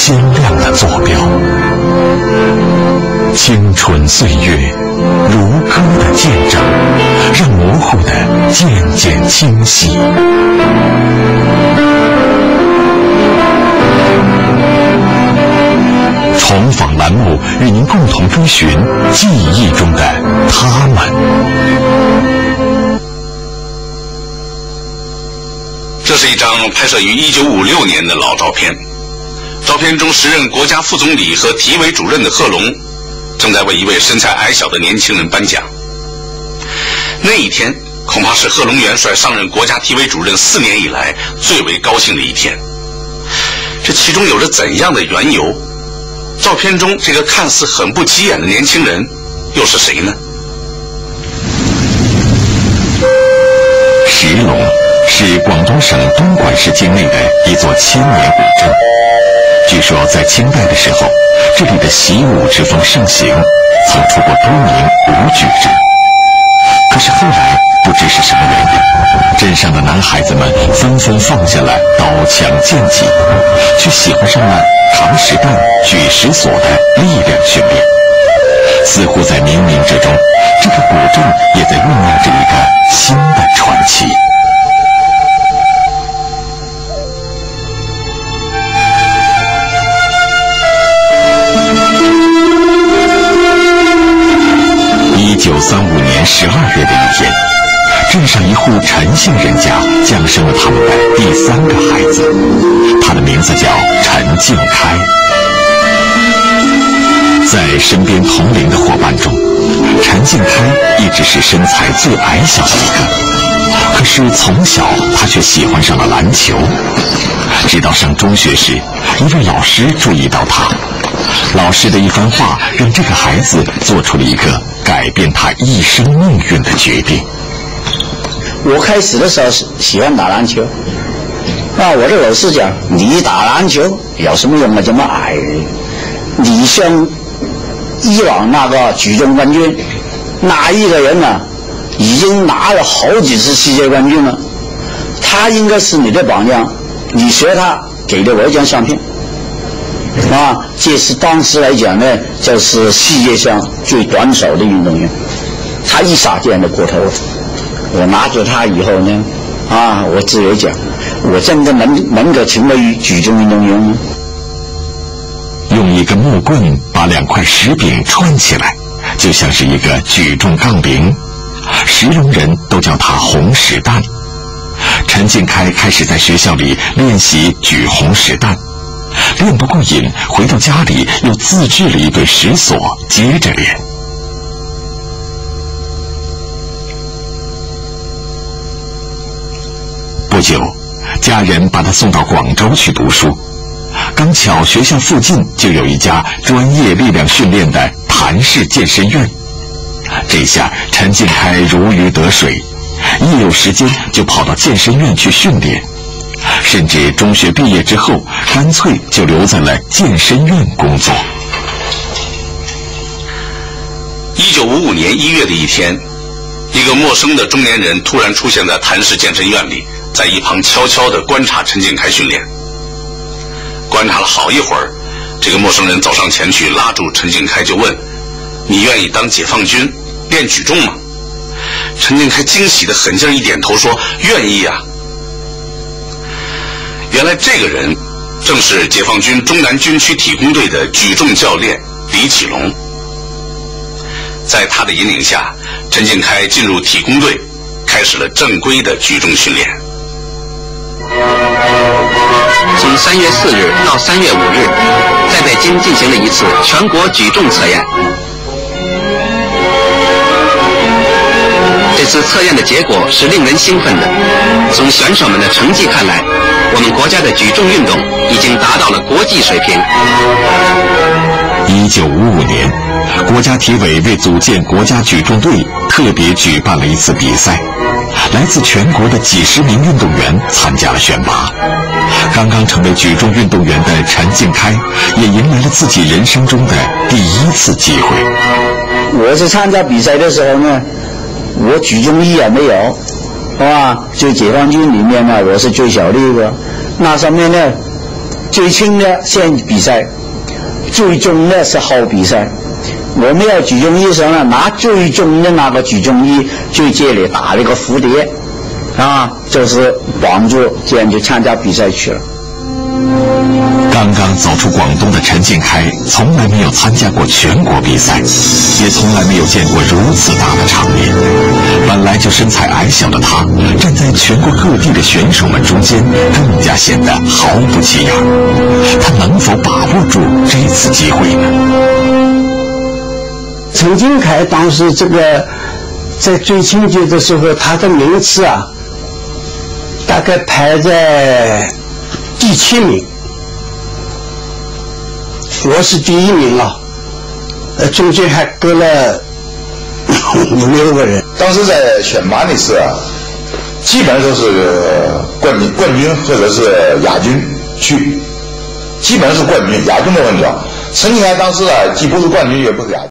鲜亮的坐标。青春岁月如歌的见证，让模糊的渐渐清晰。重访栏目与您共同追寻记忆中的他们。 这是一张拍摄于1956年的老照片，照片中时任国家副总理和体委主任的贺龙正在为一位身材矮小的年轻人颁奖。那一天恐怕是贺龙元帅上任国家体委主任4年以来最为高兴的一天。这其中有着怎样的缘由？照片中这个看似很不起眼的年轻人又是谁呢？ 石龙是广东省东莞市境内的一座千年古镇。据说在清代的时候，这里的习武之风盛行，曾出过多名武举之。可是后来不知是什么原因，镇上的男孩子们纷纷放下了刀枪剑戟，却喜欢上了扛石担、举石锁的力量训练。似乎在冥冥之中，这个古镇也在酝酿着一个新的传奇。1935年12月的一天，镇上一户陈姓人家降生了他们的第3个孩子，他的名字叫陈静开。在身边同龄的伙伴中，陈静开一直是身材最矮小的一个，可是从小他却喜欢上了篮球。直到上中学时，一位老师注意到他，老师的一番话让这个孩子做出了一个改变他一生命运的决定。 我开始的时候喜欢打篮球，我的老师讲，你打篮球有什么用啊？这么矮，你像以往那个举重冠军，那一个人呢，已经拿了好几次世界冠军了，他应该是你的榜样，你学他，给了我一张相片。这是当时来讲呢，就是世界上最短手的运动员，他一下这样的过头了。我拿着他以后呢，我自由讲，我真的能够成为举重运动员吗？ 用一根木棍把2块石饼串起来，就像是一个举重杠铃。石龙人都叫它红石担。陈静开开始在学校里练习举红石担，练不过瘾，回到家里又自制了一对石锁，接着练。不久，家人把他送到广州去读书。刚巧学校附近就有一家专业力量训练的谭氏健身院，这下陈静开如鱼得水，一有时间就跑到健身院去训练，甚至中学毕业之后干脆就留在了健身院工作。 1955年1月的一天，一个陌生的中年人突然出现在谭氏健身院里，在一旁悄悄地观察陈静开训练。观察了好一会儿，这个陌生人走上前去拉住陈静开就问，你愿意当解放军练举重吗？陈静开惊喜地狠劲一点头说，愿意啊。原来这个人正是解放军中南军区体工队的举重教练李启龙。在他的引领下，陈静开进入体工队，开始了正规的举重训练。 从3月4日到3月5日，在北京进行了一次全国举重测验。这次测验的结果是令人兴奋的。从选手们的成绩看来，我们国家的举重运动已经达到了国际水平。 1955年，国家体委为组建国家举重队，特别举办了一次比赛，来自全国的几十名运动员参加了选拔。刚刚成为举重运动员的陈静开，也迎来了自己人生中的第1次机会。 我去参加比赛的时候呢，我举重衣也没有，就解放军里面呢，我是最小的一个。那上面呢， 最轻的先比赛，最重的是后比赛。我们要举重医生呢，拿最重的那个举重衣去这里打了一个蝴蝶，啊，就是广州，这样就参加比赛去了。 刚刚走出广东的陈静开，从来没有参加过全国比赛，也从来没有见过如此大的场面。本来就身材矮小的他，站在全国各地的选手们中间，更加显得毫不起眼。他能否把握住这次机会呢？ 陈金凯当时这个在最轻级的时候，他的名次啊，大概排在第7名，我是第1名啊，中间还隔了5、6个人。 当时在选拔那次啊，基本上都是冠军或者是亚军去，基本上是冠军、亚军的问题啊。陈金凯当时啊，既不是冠军，也不是亚军。